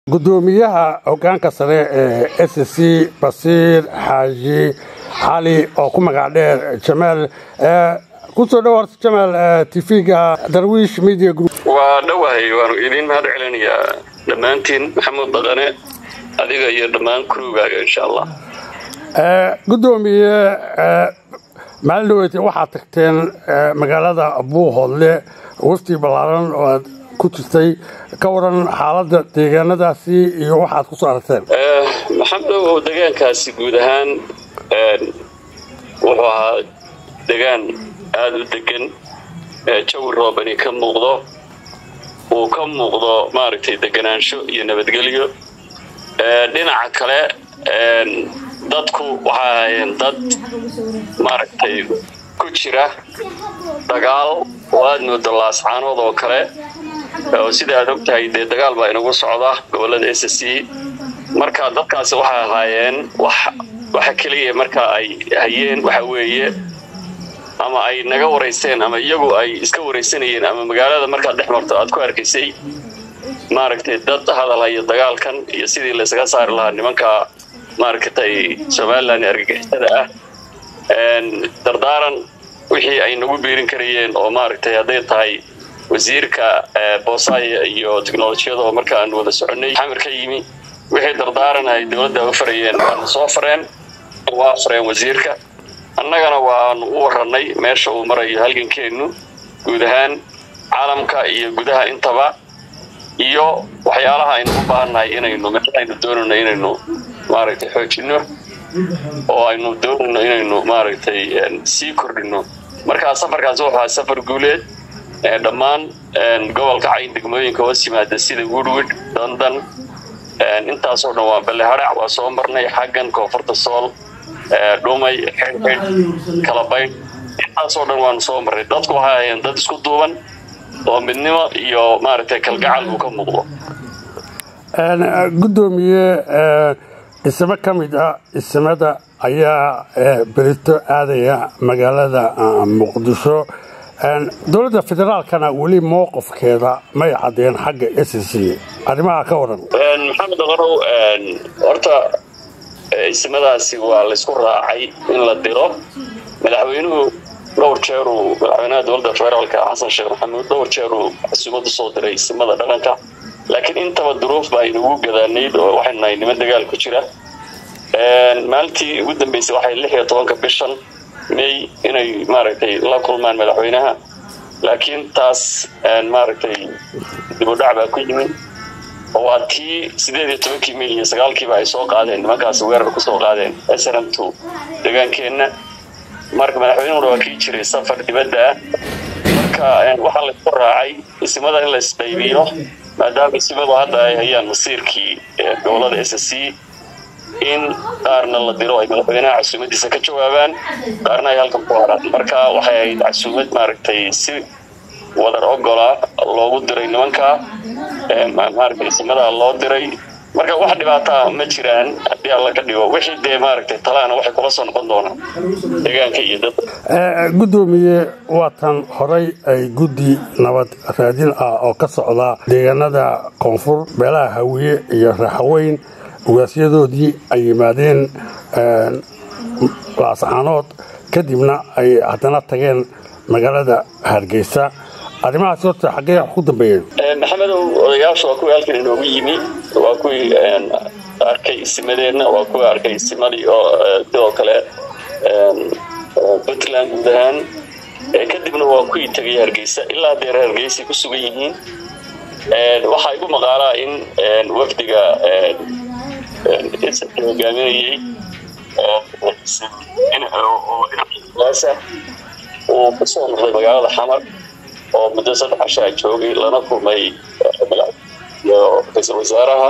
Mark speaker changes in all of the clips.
Speaker 1: gudoomiyaha hoggaanka sare ee SSC Basiir Xaaji Cali oo ku magac dheer Jamaal ku soo dhawaad Jamaal TV-ga Darwish Media Group
Speaker 2: waa dhawahay waan idin mahad celinayaa dhamaantiin Maxamed Badane adiga iyo dhamaan crew-gaaga insha Allah
Speaker 1: gudoomiye maaldood waxa tagteen magaalada Buuhoodle wafti balaaran oo ku jirtay ka waran xaaladda deegaanadaasi iyo waxaad ku soo aragteen
Speaker 2: maxamed oo deegaankaasi guud ahaan wuxuu ahaa deegaan aad u degan jawi roobani ka muuqdo oo ka muuqdo maaragtay deganaansho iyo nabadgelyo dhinaca kale dadku waxa ay dad maaragtay ku jira dagaal oo aad moodo laascaanood oo kale oo sida aad ogtahay dagaal baa inagu socda gobolada SSC marka dadkaas waxa ahaayeen waxa kaliya marka ay hayeen waxa weeye ama ay naga wareysteen ama iyagu ay iska wareysanayeen ama magaalada marka dhexmarto aad ku arkaysay maaragtay dad hadalaya dagaalkan iyo sidii la isaga saari lahaa nimanka maaragtay Soomaaliland argagixisada ah dardaaran wixii ay nagu biirin karayeen oo maaragtay haday tahay wasiirka boosaya iyo tiknoolajiyada oo marka aan wada soconay xamirka yimi wixii dardaaran ay dawladda u farayeen waan soo fareen wasiirka annagana waan u waranay meesha uu marayo halgankeenu guud ahaan caalamka iyo gudaha intaba iyo waxyaalaha aynu u baahanahay inaynu doonayno inaynu maaragtay xoojino oo aynu doonayno inaynu maaragtay sii kordhino marka safarkaas waxa safar guuleed dhammaan gobolka Cayn degmooyinka hoos yimaada sida Woodwood London intaas oo dhan waa Baleharac waa soo marnay xaggan koonfurta Sool dhumay kala bay intaas oo dhan waan soo maray dadku waxa ay dad isku duuban oo midnimo iyo maaragtay kalgacal uu ka muuqdo
Speaker 1: gudoomiye isma kamid ah ismada ayaa berito aadaya magaalada Muqdisho dawladda federaalkana wali mowqifkeeda may cadeen xagga SSC arrimaha ka waran
Speaker 2: maxamed qorow horta ismadaasi waa la isku raacay in la diro madaxweynuhu dhowr jeer madaxweynaha dawladda federaalka Xasan Sheekh Maxamuud dhowr jeer casuumad soo diray ismada dhaqanka laakiin intaba duruuf baa inagu gadaanayd oo waxay niman dagaal ku jira maalintii ugu dambeysay waxay 16 bishan May inay maaragtay la kulmaan madaxweynaha laakiin taas maaragtay dib u dhac baa ku yimid oo tii 18 May iyo 9 ay soo qaadeen nimankaas weerar ku soo qaadeen SNM2 deegaankeena marka madaxweynuhu waa kii jiray safar dibadda marka waxa la isku raacay ismada in la isdaybiyo maadaama ismadu hadda ay hayaan masiirkii gobolada SSC in qaarna la diro ay madaxweynaha casuumadiisa ka jawaabaan qaarna ay halkan ku haraan marka waxay ahayd casuumad maaragtay si wadar ogola loogu diray nimanka maaragtay ismada loo diray marka wax dhibaato ma jiraan hadii alla ka dhigo wixii de maaragtay talaana waxay kula soo noqon doonaan deegaanka iyo dad
Speaker 1: gudoomiye waatan horay ay guddi nabad raadin ah oo ka socda deegaanada koonfur beelaha Hawiye iyo Raaxweyn ugaasyadoodii ay yimaadeen laascaanood kadibna ay haddana tageen magaalada Hargeysa arrimahaas horta xagee ku dambeeyeen
Speaker 2: maxamed odayaasha waa kuwa halkan inoogu yimi waa kuwii arkay ismadeena waa kuwa arkay ismadii oo kale Puntland gudahaan kadibna waa kuwii tagay Hargeysa ilaa deer Hargeysa ku sugan yihiin waxaa igu maqaalaa in wafdiga hogaaminayay oo ku soo noqday magaalada Xamar oo muddo 3 casho joogay lana kulmay ra'iisul wasaaraha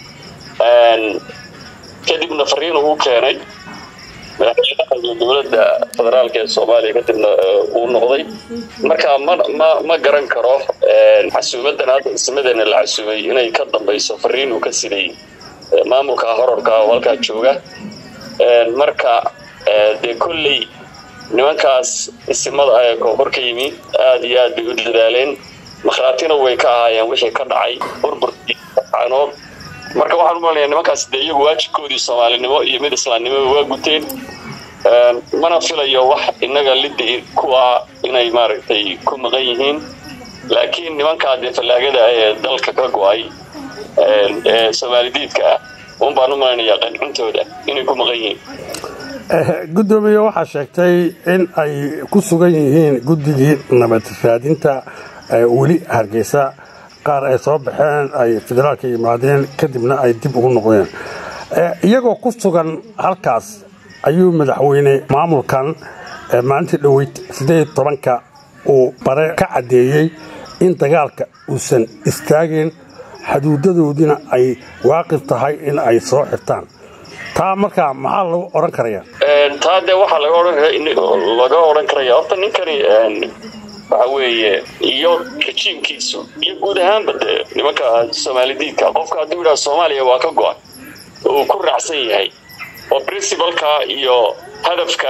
Speaker 2: kadibna fariin uu keenay madaxweynaha dawladda federaalka ee Soomaaliya kadibna uu noqday marka ma garan karo casuumadan hadda ismadeena la casuumay inay ka dambayso fariin uu ka siday maamulka horarka walka jooga marka de kulli nimankaas ismada ay koonfurka yimi aad iyo aad u dadaaleen مخراتنا ويكاها يعني وحي كدعي بربرتي عانود marka waxaan u maleynayaa nimankaas iyagu waajibkoodii Soomaalinimo iyo mid Islaamnimo waa guteen mana filayo wax inaga lidii kuwa inay maaragtay ku maqan yihiin laakiin nimanka falaagada ee dalka ka go'ay Soomaalidiidka baan u maleynayaa qancintooda inay ku maqan yihiin
Speaker 1: gudoomiye waxa sheegtay in ay ku sugan yihiin guddigii nabad raadinta wali Hargeysa qaar ay soo baxeen ay federaalka yimaadeen kadibna ay dib ugu noqdeen iyagoo ku sugan halkaas ayuu madaxweyne maamulkan maalintii dhaweyd 18ka uu bare ka cadeeyay in dagaalka uusan istaagin xuduudadoodina ay waaqif tahay in ay soo xirtaan taa marka maxaa lagu oran karayaa
Speaker 2: taa de waxa laga oran karayaa horta ninkani waxa weeye iyo kajiimkiisu iyo guud ahaanba nimanka Soomaalidiidka qofka hadduu yiraahdo Soomaaliya waa ka go'an oo ku raacsan yahay oo principalka iyo hadafka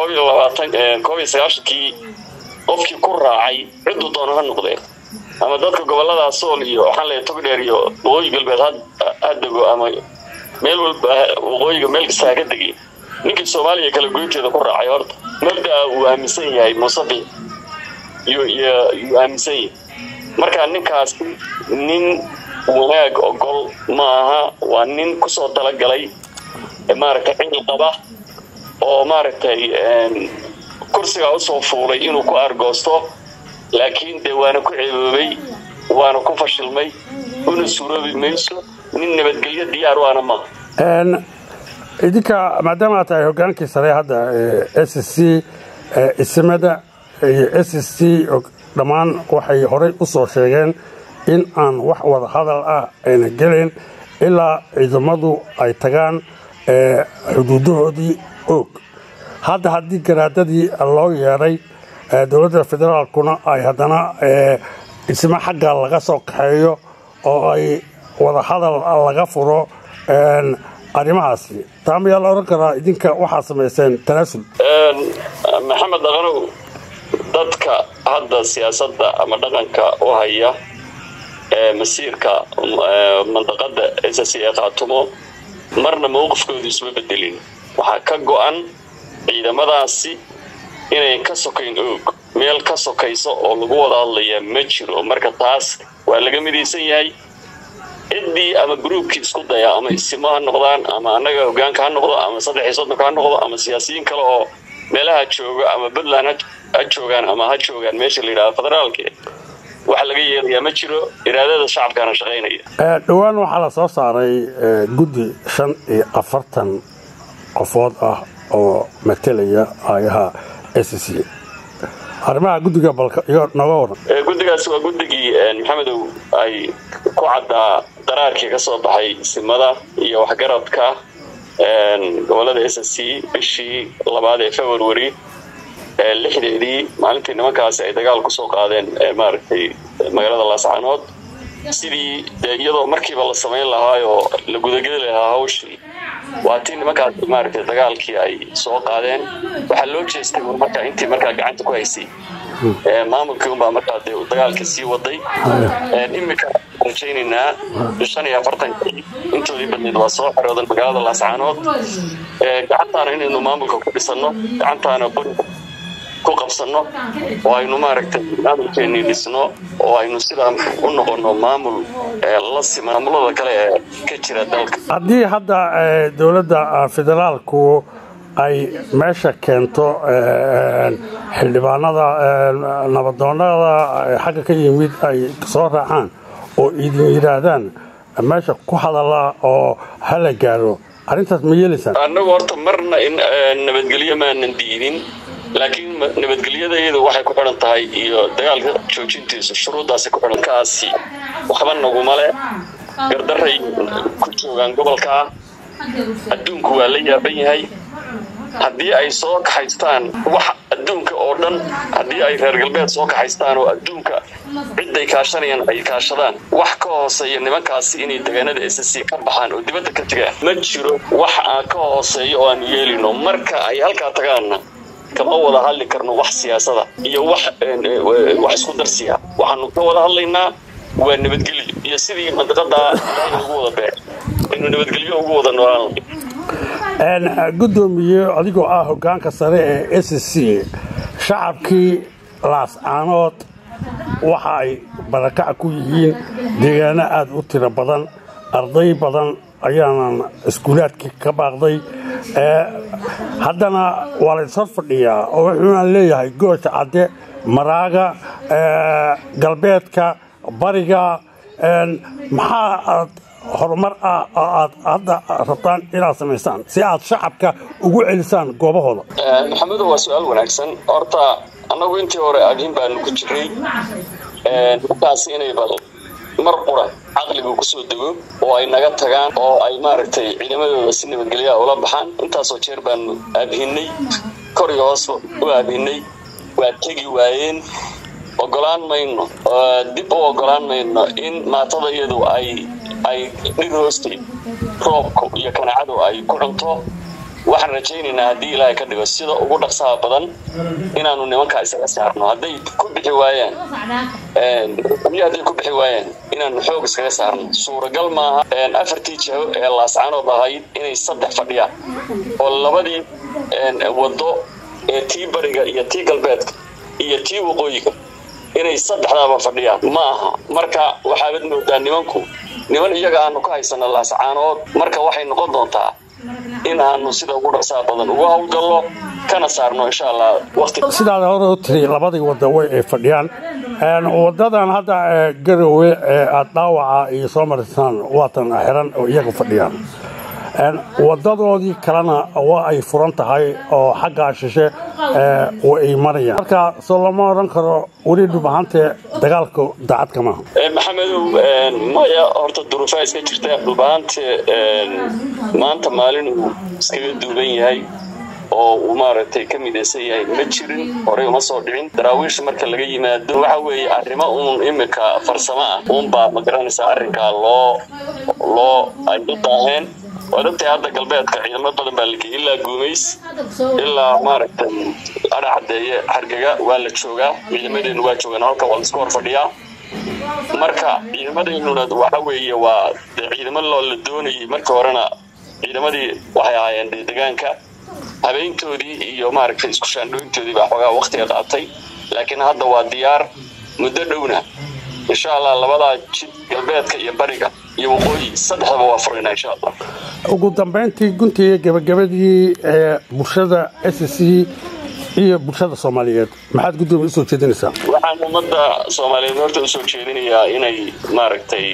Speaker 2: 19 qofkii ku raacay ciduu doono ha noqdee ama dadka gobolada Sool iyo waxaan leeyahay Togdheer iyo Waqooyi Galbeed haddago ama meel walba waqooyiga meel kasta ka degay ninkii Soomaaliya kala goynteeda ku raacay horta mabda uu aaminsan yahay Musafi iyo aaminsan marka ninkaas nin wanaag ogol maaha waa nin ku soo talagalay maaragtay xil qaba oo maaragtay kursiga u soo fuulay inuu ku argoosto laakiin deewaana ku ceeboobay waana ku fashilmay una suuroobi mayso nin nabadgelyo diyaar u ana ma
Speaker 1: idinka maadaama ay hogaankii sare hadda SSC ismada SSC dhamaan waxay horey u soo sheegeen in aan wax wada hadal ah ayna gelin ilaa ciidamadu ay tagaan xuduudahoodii og hadda haddii garaadadii loo yeeray dowladda federaalkuna ay haddana isma xagga laga soo kaxeeyo oo ay wada hadal laga furo arrimahaasi taa miyaa la oran karaa idinka waxaa samayseen tanaasul
Speaker 2: maxamed dhaqanow dadka hadda siyaasadda ama dhaqanka u haya masiirka mandaqada SSC qaatumo marna mowqifkoodu isma bedelin waxa ka go'an ciidamadaasi inay ka sokayn og meel ka sokayso oo lagu wada hadlaya ma jiro marka taas waa laga midaysan yahay idii ama groupki isku daya ama isimaha noqdaan ama anaga hogaanka ha noqdo ama 3 ka noqdo ama siyaasiyiin kale oo meelaha jooga ama Badland ha joogaan ama ha joogaan meesha la yiraahdo federaalka waxa laga yeelaya ma jiro iraadada shacabkana shaqeynaya
Speaker 1: dhawaan waxa la soo saaray guddi 45 qofood ah oo matalaya ayaha SSC arrimaha guddiga balka iyo naga waran
Speaker 2: guddigaas waa guddigii maxamedow ay ku cadaa qaraarkii ka soo baxay simada iyo waxgaradka gobolada SSC bishii 2 February lixdeedii maalintii nimankaas ay dagaal ku soo qaadeen maaragtay magaalada Laascaanood sidii iyadoo markiiba la sameyn lahaa oo la gudageli lahaa hawshii waatii nimankaas maaragtay dagaalkii ay soo qaadeen waxa loo jeestay markaa intii markaa gacanta ku haysay maamulkii baa markaa dagaalka sii waday imika rajaynayna 45 intoodii badneed waa soo xiroodan magaalada Laascaanood gacantaana inaynu maamulka ku dhisano gacantaana ku qabsano oo aynu maaragtay maamulkeeni dhisno oo aynu sida u noqono maamul la simaamulada kale ka jira dalka
Speaker 1: haddii hadda dowladda federaalku ay meesha keento xildhibaanada nabadoonada xagga ka yimid ay soo raacaan oo idin yiraahdaan meesha ku hadala oo hala gaaro arrintaas ma yeelaysan
Speaker 2: annagu horta marna in nabadgelyo maanan diidin laakiin nabadgelyada waxay ku xiran tahay iyo dagaalka joojintiisa shuruudaas ku xiran kaasi waxba naguma leh gardaray ku joogan gobolka adduunku waa la yaaban yahay haddii ay soo kaxaystaan wax adduunka oo dhan haddii ay reer galbeed soo kaxaystaan oo adduunka ciday kaashanayaan ay kaashadaan wax ka hooseeya nimankaasi inay deegaanada SSC ka baxaan oo dibadda ka tagaan ma jiro wax ka hooseeya oo aan yeelino marka ay halka tagaana kama wada hadli karno wax siyaasada iyo wax isku darsiya waxaanu ka wada hadlaynaa waa nabadgelyo iyo sidii mandaqada lagu wada beer aynu nabadgelyo ugu wada noolaan.
Speaker 1: gudoomiye adigoo ah hoggaanka sare ee SSC shacabkii laascaanood waxa ay barakac ku yihiin deegaano aad u tiro badan arday badan ayaanan iskuulaadkii ka baaqday haddana waa la isor fadhiyaa oo wuxuuna leeyahay goosha cadde maraaga galbeedka bariga maxaa aad horumar aad hadda rabtaan inaad samaysaan si aad shacabka ugu celisaan goobahooda.
Speaker 2: maxamedow waa su'aal wanaagsan horta annagu intii hore aadin baanu ku jiray markaas inay bal mar qura caqligu ku soo dego oo ay naga tagaan oo ay maaragtay ciidamadooda si nabadgelyo ula baxaan intaasoo jeer baanu aabhinay kor iyo hoos u aabhinay waa tegi waayeen ogolaan mayno dib u ogolaan mayno in maatada iyadu ay dhir hoostay roobka iyo kanaacadu ay ku cunto waxaan rajaynaynaa haddii ilaahay ka dhigo sida ugu dhaqsaha badan inaanu nimankaa isaga saarno hadday ku bixi waayaan inaanu xoog iskaga saarno suuragal maaha afartii jaho ee laascaanood ahayd inay 3 fadhiyaan oo labadii wado ee tii bariga iyo tii galbeedka iyo tii waqooyiga inay 3daaba fadhiyaan maaha marka waxaad moodaa niman iyaga aanu ka haysano laascaanood marka waxay noqon doontaa in aanu sida ugu dhaqsaha badan ugu hawlgalno kana saarno insha Allah waqti
Speaker 1: sidaad hore u tiri labadii wada way ay fadhiyaan wadadan hadda Garowe aad dhaawaca iyo soo marisaan waatan xiran oo iyaga fadhiyaan wadadoodii kalena waa ay furan tahay oo xagga shishe way marayaan marka soo lama oran karo wali dhubahante dagaalku daacad kama
Speaker 2: maxamedow maya horta duruufaha iska jirta dhubahante maanta maalin uu iskaga duuban yahay oo uu maaragtay ka midaysan yahay ma jirin hore uma soo dhicin daraawiish marka laga yimaado waxa weeye arrimo imika farsamo ah baa ma garanaysaa arrinka loo ay u daaheen wadanta hadda galbeedka ciidamo badan baa la geeyay ilaa Guumeys ilaa maaragtay araxdeeye hargega waa la joogaa ciidamadeenu waa joogaan halka waa isku hor fadhiyaa marka ciidamadeenu waxa weeye waa ciidamo la doonayay marka horena ciidamadii waxay ahaayeen deegaanka habeentoodii iyo maaragtay isku shaandhoyntoodii baa xogaa waqtiga qaatay laakiin hadda waa diyaar muddo dhowna insha Allah labada jid galbeedka iyo bariga iyo waqooyi 3daba waa furayna insha Allah
Speaker 1: ugu dambeyntii guntiga gabagabadii bulshada SSC iyo bulshada Soomaaliyeed maxaad gudoomiye soo jeedinaysaa
Speaker 2: waxaan ummadda Soomaaliyeed horta u soo jeedinayaa inay maaragtay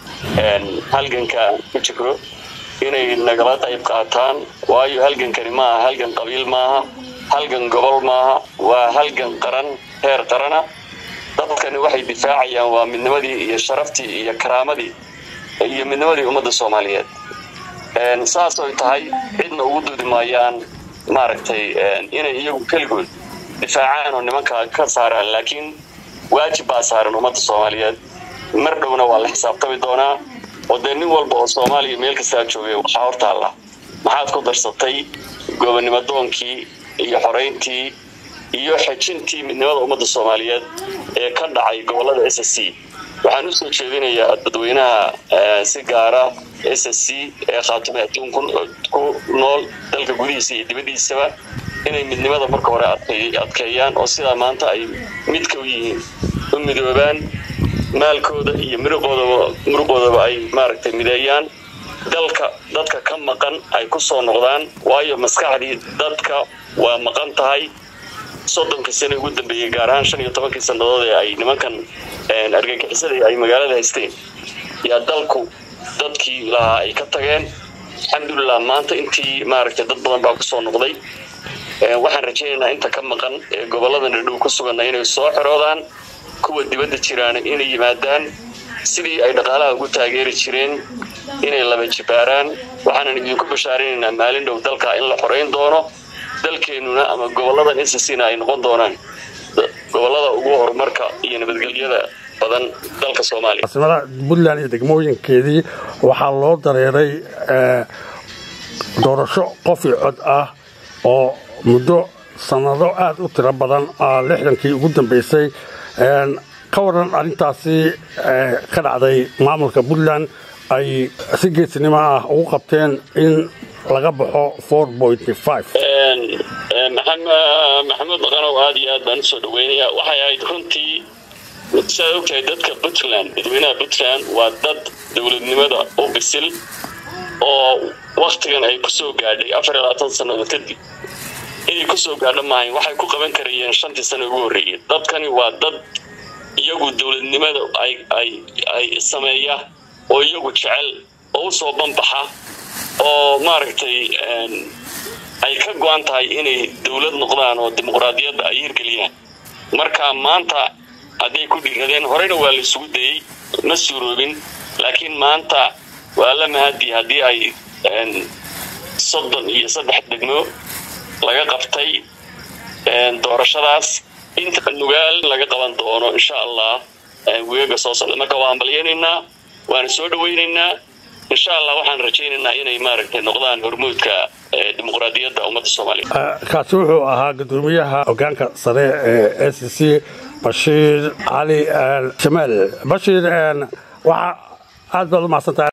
Speaker 2: halganka ku jiro inay nagala qayb qaataan waayo halgankani ma aha halgan qabiil maaha halgan gobol maaha waa halgan qaran heer qarana dadkani waxay difaacayaan waa midnimadii iyo sharaftii iyo karaamadii iyo midnimadii ummadda Soomaaliyeed saas oo tahay cidna ugu doodi maayaan maaragtay inay iyagu kaligood difaacaan oo nimanka ka saaraan laakiin waajib baa saaran ummadda Soomaaliyeed mar dhowna waa la xisaabtami doonaa wadani walba oo Soomaaliya meel kasta joogay waxa hortaala maxaad ku darsatay gobonimo doonkii iyo xoreyntii iyo xajintii midnimada ummadda Soomaaliyeed ee ka dhacay gobolada SSC waxaan u soo jeedinayaa dadweynaha si gaar ah SSC ee khaatimay ku nool dalka gudihiisa iyo dibadiisaba inay midnimada marka hore adkeeyaan oo sida maanta ay mid ka yihiin u midoobaan maalkooda iyo muruqooda ay maaragtay mideeyaan dadka ka maqan ay ku soo noqdaan waayo maskaxdii dadka waa maqan tahay 30 sano ugu dambeeyay gaar ahaan 15 sanadood ee ay nimankan argagixisada ay magaalada haysteen yaa dalku dadkii ilaa ay ka tageen alxamdulillah maanta intii maaragtay dad badan baa ku soo noqday waxaan rajaynaynaa inta ka maqan ee gobolada dhow ku sugan inay soo xiroodaan kuwa dibadda jiraan inay yimaadaan sidii ay dhaqaalaha ugu taageeri jireen inay laba jibaaraan waxaan idinku bashaarinaynaa maalin dhow dalka in la xoreyn doono dalkeenuna ama gobolada SSC ay noqon doonaan gobolada ugu horumarka iyo nabadgelyada badan dalka Soomaaliya
Speaker 1: asmada Puntland iyo degmooyinkeedii waxaa loo dareeray doorasho qof iyo cod ah oo muddo sanado aad u tiro badan 60kii ugu dambeysay ka waran arintaasi ka dhacday maamulka Puntland ay si geesinimo ah ugu qabteen in laga baxo 4.5
Speaker 2: maxamed qanow aad iyo aad baan soo dhaweynaya waxay ahayd runtii sababtay dadka Puntland dadweynaha Puntland waa dad dawladnimada u bisil oo waqtigan ay ku soo gaadhay 24 sano kadib inay ku soo gaadho maayn waxay ku qaban karayeen 5 sano ugu horeeyay dadkani waa dad iyagu dawladnimada ay sameeya oo iyagu jecel oo soo banbaxa oo maaragtay ay ka go'an tahay inay dawlad noqdaan oo dimuqraadiyadda ay hirgeliyaan marka maanta haday ku dhiradeen horeyna waa la isugu dayay ma suuroobin laakiin maanta waa la mahadi hadii ay 33 degmo laga qabtay doorashadaas inta nugaal laga qaban doono insha Allah weega soo socda marka waan balyeynaa waan soo dhaweynaynaa insha Allah waxaan rajaynaynaa inay maaragtay noqdaan hormuudka dimuqraadiyadda ummadda Soomaaliyeed
Speaker 1: kaasi wuxuu ahaa gudoomiyaha hoggaanka sare ee SCC Bashir Ali Jamal Bashir waxa aad baad u mahadsantahay